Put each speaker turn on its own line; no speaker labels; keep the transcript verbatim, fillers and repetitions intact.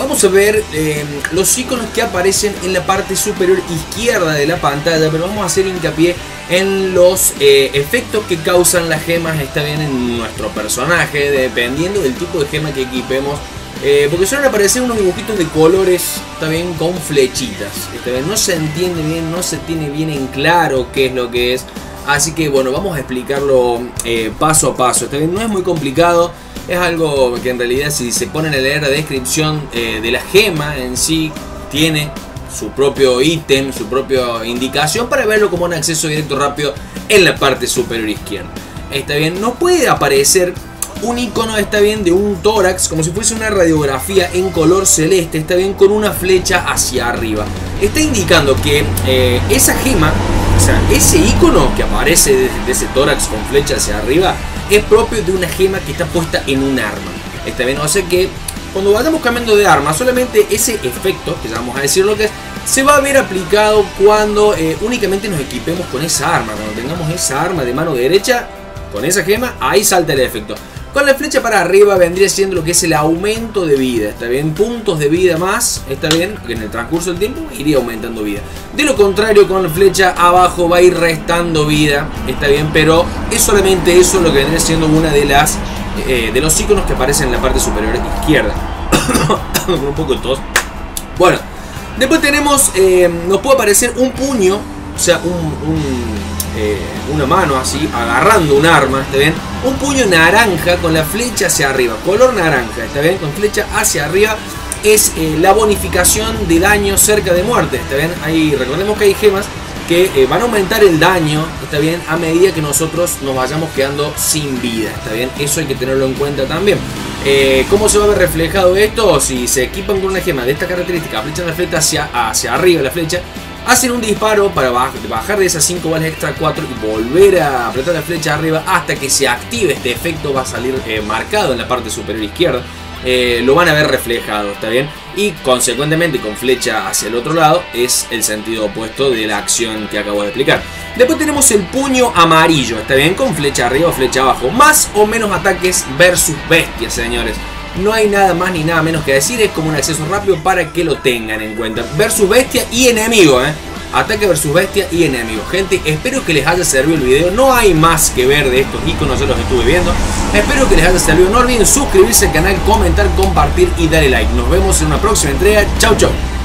vamos a ver eh, los iconos que aparecen en la parte superior izquierda de la pantalla, pero vamos a hacer hincapié en los eh, efectos que causan las gemas, está bien, en nuestro personaje, dependiendo del tipo de gema que equipemos. Eh, porque suelen aparecer unos dibujitos de colores, está bien, con flechitas, está bien, no se entiende bien, no se tiene bien en claro qué es lo que es. Así que bueno, vamos a explicarlo eh, paso a paso, está bien, no es muy complicado. Es algo que en realidad, si se ponen a leer la descripción eh, de la gema en sí, tiene su propio ítem, su propia indicación para verlo como un acceso directo rápido en la parte superior izquierda. Está bien, nos puede aparecer un icono, está bien, de un tórax, como si fuese una radiografía en color celeste, está bien, con una flecha hacia arriba. Está indicando que eh, esa gema, o sea, ese icono que aparece de, de ese tórax con flecha hacia arriba, es propio de una gema que está puesta en un arma. Está bien, o sea que cuando vayamos cambiando de arma, solamente ese efecto, que ya vamos a decir lo que es, se va a ver aplicado cuando eh, únicamente nos equipemos con esa arma. Cuando tengamos esa arma de mano derecha, con esa gema, ahí salta el efecto. Con la flecha para arriba vendría siendo lo que es el aumento de vida, está bien, puntos de vida más, está bien, que en el transcurso del tiempo iría aumentando vida. De lo contrario, con la flecha abajo va a ir restando vida, está bien, pero es solamente eso lo que vendría siendo una de las eh, de los iconos que aparecen en la parte superior izquierda. Con un poco de tos. Bueno, después tenemos, eh, nos puede aparecer un puño, o sea, un... un Eh, una mano así, agarrando un arma, ¿está bien? Un puño naranja con la flecha hacia arriba, color naranja, ¿está bien? Con flecha hacia arriba es eh, la bonificación de daño cerca de muerte, ¿está bien? Ahí recordemos que hay gemas que eh, van a aumentar el daño, ¿está bien? A medida que nosotros nos vayamos quedando sin vida, ¿está bien? Eso hay que tenerlo en cuenta también. Eh, ¿Cómo se va a ver reflejado esto? Si se equipan con una gema de esta característica, flechan la flecha hacia, hacia arriba, la flecha, hacen un disparo para bajar de esas cinco balas extra cuatro y volver a apretar la flecha arriba hasta que se active este efecto. Va a salir eh, marcado en la parte superior izquierda. Eh, lo van a ver reflejado, ¿está bien? Y consecuentemente con flecha hacia el otro lado es el sentido opuesto de la acción que acabo de explicar. Después tenemos el puño amarillo, ¿está bien? Con flecha arriba o flecha abajo. Más o menos ataques versus bestias, señores. No hay nada más ni nada menos que decir, es como un acceso rápido para que lo tengan en cuenta. Versus bestia y enemigo, ¿eh? Ataque versus bestia y enemigo. Gente, espero que les haya servido el video. No hay más que ver de estos iconos, yo los estuve viendo. Espero que les haya servido. No olviden suscribirse al canal, comentar, compartir y darle like. Nos vemos en una próxima entrega. Chau, chau.